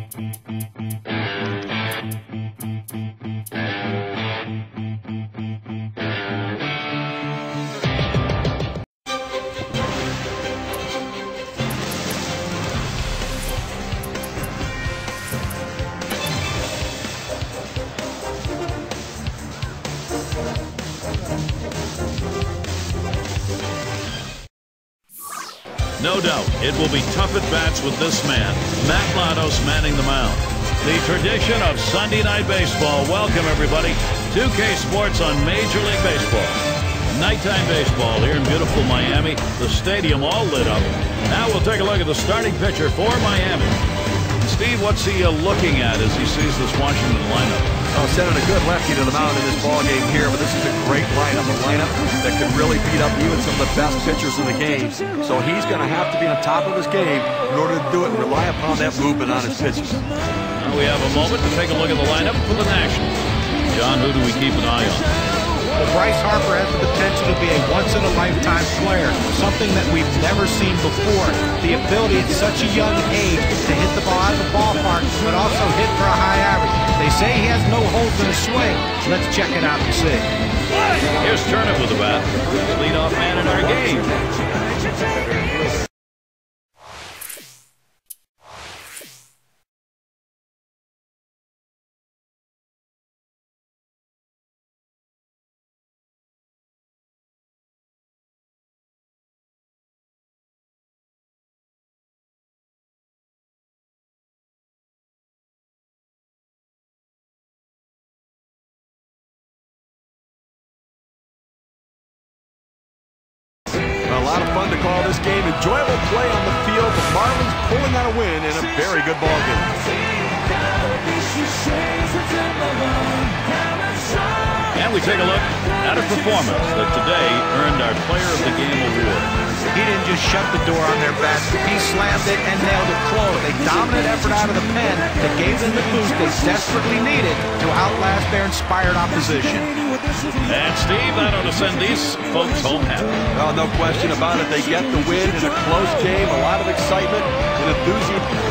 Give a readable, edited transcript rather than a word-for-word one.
No doubt, it will be tough at bats with this man, Matt Latos, manning the mound. The tradition of Sunday Night Baseball. Welcome, everybody. 2K Sports on Major League Baseball. Nighttime baseball here in beautiful Miami. The stadium all lit up. Now we'll take a look at the starting pitcher for Miami. Steve, what's he looking at as he sees this Washington lineup? Oh, sending a good lefty to the mound in this ball game here, but this is a great lineup, a lineup that could really beat up even some of the best pitchers in the game. So he's going to have to be on top of his game in order to do it and rely upon that movement on his pitches. Now we have a moment to take a look at the lineup for the Nationals. John, who do we keep an eye on? Well, Bryce Harper has the potential to be a once-in-a-lifetime player, something that we've never seen before. The ability at such a young age to hit the ball out of the ballpark, but also hit for a high average. They say he has no holes in his swing. Let's check it out and see. Here's Turner with the bat, leadoff man in our game. A lot of fun to call this game. Enjoyable play on the field. The Marlins pulling out a win in a very good ball game. And we take a look at a performance that today earned our Player of the Game award. He didn't just shut the door on their bats. He slammed it and nailed it close. A dominant effort out of the pen that gave them the boost they desperately needed to outlast their inspired opposition. And Steve, that ought to send these folks home happy. Oh, no question about it. They get the win in a close game, a lot of excitement and enthusiasm.